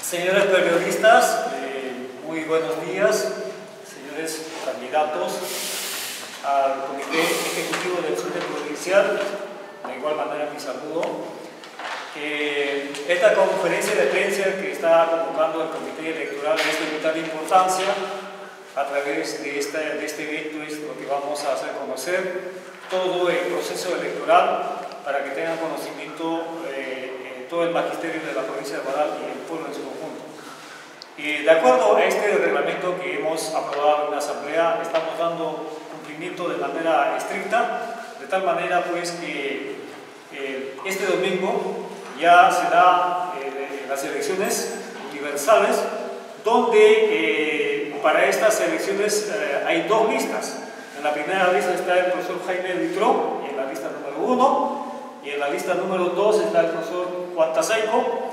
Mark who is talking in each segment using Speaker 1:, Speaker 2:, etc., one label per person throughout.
Speaker 1: Señores periodistas, muy buenos días, señores candidatos al Comité Ejecutivo del Sur Provincial. De igual manera mi saludo. Esta conferencia de prensa que está convocando el Comité Electoral es de vital importancia. A través de este evento es lo que vamos a hacer conocer todo el proceso electoral para que tengan conocimiento todo el magisterio de la provincia de Huaral y el pueblo en su conjunto. De acuerdo a este reglamento que hemos aprobado en la Asamblea, estamos dando cumplimiento de manera estricta, de tal manera pues que este domingo ya será las elecciones universales, donde para estas elecciones hay dos listas. En la primera lista está el profesor Jaime Vitró, en la lista número 1, y en la lista número 2 está el profesor Juan Tasaico,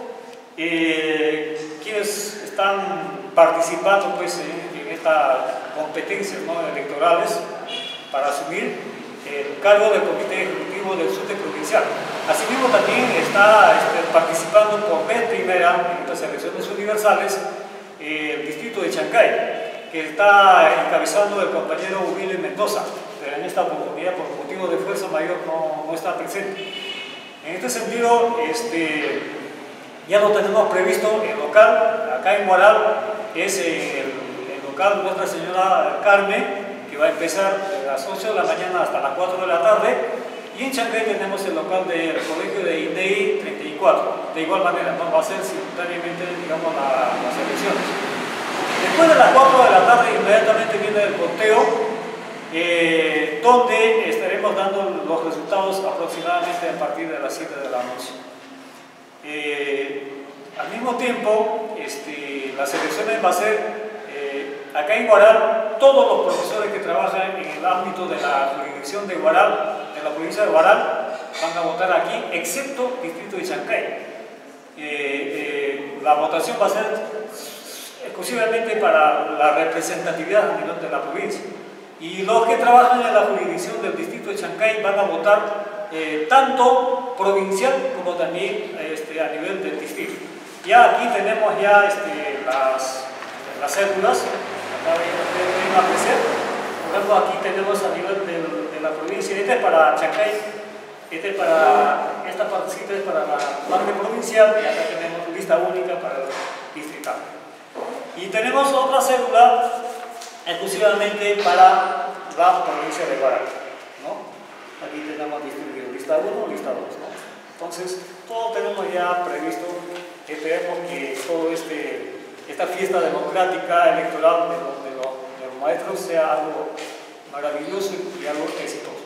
Speaker 1: quienes están participando pues, en estas competencias, ¿no?, electorales para asumir el cargo del Comité Ejecutivo del Sur Provincial. Asimismo también está participando por vez primera en estas elecciones universales el distrito de Chancay, que está encabezando el compañero Willy Mendoza, pero en esta oportunidad por motivo de fuerza mayor no está presente. En este sentido, ya lo tenemos previsto el local, acá en Huaral es el local Nuestra Señora Carmen, que va a empezar de las 8 de la mañana hasta las 4 de la tarde, y en Chancay tenemos el local del colegio de INDEI 34. De igual manera, ¿no?, va a ser simultáneamente, digamos, las elecciones. Después de las 4 de la tarde inmediatamente viene el conteo, donde estaremos dando los resultados aproximadamente a partir de las 7 de la noche. Al mismo tiempo, las elecciones va a ser acá en Huaral. Todos los profesores que trabajan en el ámbito de la jurisdicción de Huaral, de la provincia de Huaral, van a votar aquí, excepto el distrito de Chancay. La votación va a ser exclusivamente para la representatividad a nivel de la provincia. Y los que trabajan en la jurisdicción del distrito de Chancay van a votar tanto provincial como también a nivel del distrito. Ya aquí tenemos ya las cédulas, acá ven apreciar. Por ejemplo, aquí tenemos a nivel de la provincia, este es para Chancay, esta partecita es para la parte provincial, y acá tenemos lista única para el distrital. Y tenemos otra cédula exclusivamente para la provincia de Huaral, ¿no? Aquí tenemos distribuido lista 1, lista 2, ¿no? Entonces, todo tenemos ya previsto. Esperemos que todo esta fiesta democrática electoral de los maestros sea algo maravilloso y algo exitoso.